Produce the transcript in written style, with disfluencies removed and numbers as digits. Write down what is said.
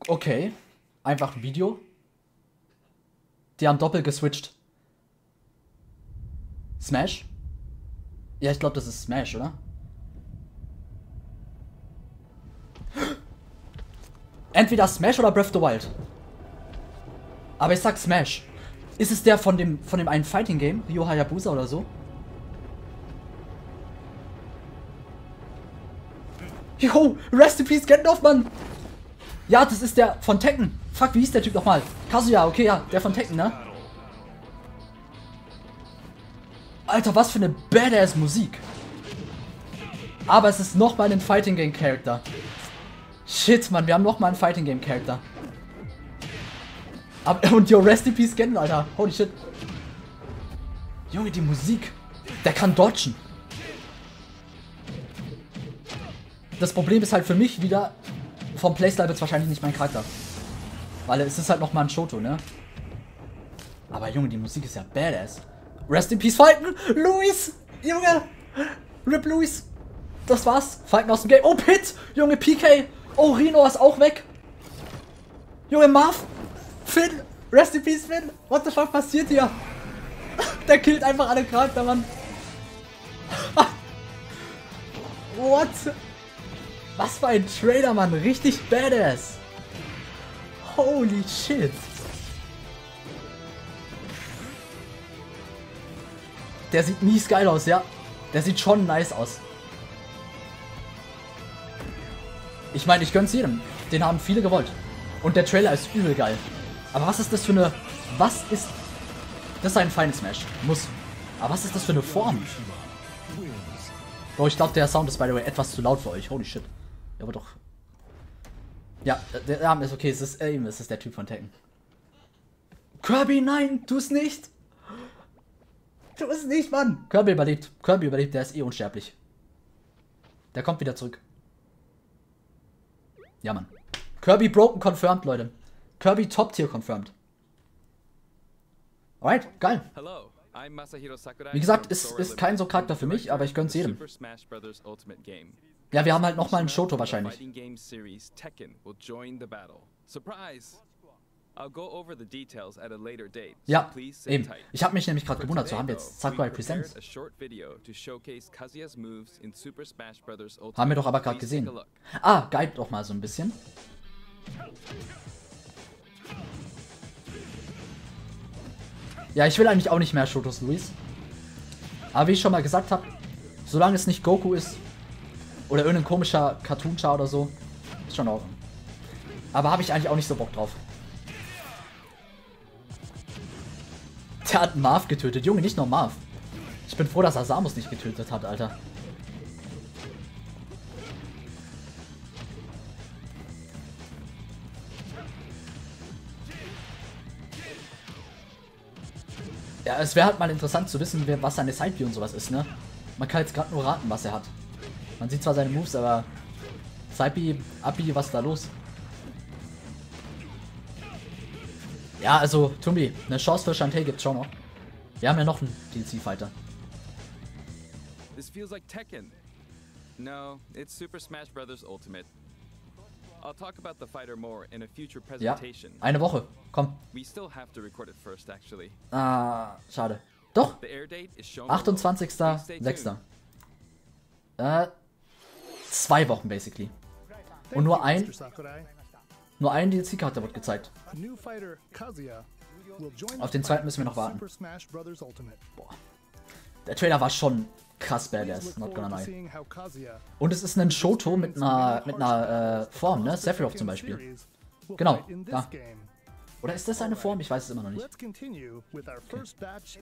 Okay. Einfach ein Video. Die haben doppelt geswitcht. Smash? Ja, ich glaube, das ist Smash, oder? Entweder Smash oder Breath of the Wild. Aber ich sag Smash. Ist es der von dem einen Fighting Game? Yu Hayabusa oder so? Yo, Rest in Peace Gandalf, Mann! Ja, das ist der von Tekken. Fuck, wie hieß der Typ nochmal? Kazuya, okay, ja, der von Tekken, ne? Alter, was für eine badass Musik. Aber es ist nochmal ein Fighting Game Charakter. Shit, Mann, wir haben nochmal einen Fighting Game Charakter. Und yo, Rest in Peace Gandalf, Alter. Holy shit. Junge, die Musik. Der kann dodgen. Das Problem ist halt für mich wieder, vom Playstyle wird es wahrscheinlich nicht mein Charakter. Weil es ist halt nochmal ein Shoto, ne? Aber Junge, die Musik ist ja badass. Rest in Peace Falken! Luis! Junge! Rip Luis! Das war's. Falken aus dem Game. Oh, Pit! Junge, PK! Oh, Rino ist auch weg! Junge, Marv! Finn! Rest in Peace, Finn! What the fuck passiert hier? Der killt einfach alle Charakter, Mann! What? Was für ein Trailer, Mann! Richtig badass! Holy shit! Der sieht mies geil aus, ja. Der sieht schon nice aus. Ich meine, ich gönn's jedem. Den haben viele gewollt. Und der Trailer ist übel geil. Aber was ist das für eine... Was ist... Das ist ein Final Smash. Muss. Aber was ist das für eine Form? Bro, ich glaube, der Sound ist, by the way, etwas zu laut für euch. Holy shit. Ja, aber doch. Ja, der Name ist okay. Es ist der Typ von Tekken. Kirby, nein, tu es nicht. Tu es nicht, Mann. Kirby überlebt. Kirby überlebt, der ist eh unsterblich. Der kommt wieder zurück. Ja, Mann. Kirby Broken confirmed, Leute. Kirby Top Tier confirmed. Alright, geil. Wie gesagt, ist kein so Charakter für mich, aber ich gönn's jedem. Ja, wir haben halt nochmal einen Shoto wahrscheinlich. Ja, eben. Ich habe mich nämlich gerade gewundert, so haben wir jetzt Sakurai Presents. Haben wir doch aber gerade gesehen. Ah, Guide doch mal so ein bisschen. Ja, ich will eigentlich auch nicht mehr Shotos, Luis. Aber wie ich schon mal gesagt habe, solange es nicht Goku ist oder irgendein komischer Cartoon-Char oder so, ist schon in Ordnung. Aber habe ich eigentlich auch nicht so Bock drauf. Der hat Marv getötet. Junge, nicht nur Marv. Ich bin froh, dass er Samus nicht getötet hat, Alter. Ja, es wäre halt mal interessant zu wissen, was seine Sideview und sowas ist, ne? Man kann jetzt gerade nur raten, was er hat. Man sieht zwar seine Moves, aber... Saipi, Appi, was ist da los? Ja, also, Tumbi, eine Chance für Shantae gibt's schon noch. Wir haben ja noch einen DLC-Fighter. This feels like Tekken. No, it's Super Smash Bros. Ultimate. I'll talk about the fighter more in a future presentation. Ja, eine Woche. Komm. We still have to record it first, actually. Ah, schade. Doch. 28.06. 2 Wochen, basically. Und nur ein DLC-Charakter wird gezeigt. Auf den zweiten müssen wir noch warten. Boah. Der Trailer war schon krass badass, not gonna lie. Und es ist ein Shoto mit einer Form, ne? Sephiroth zum Beispiel. Genau, da. Oder ist das eine Form? Ich weiß es immer noch nicht. Okay.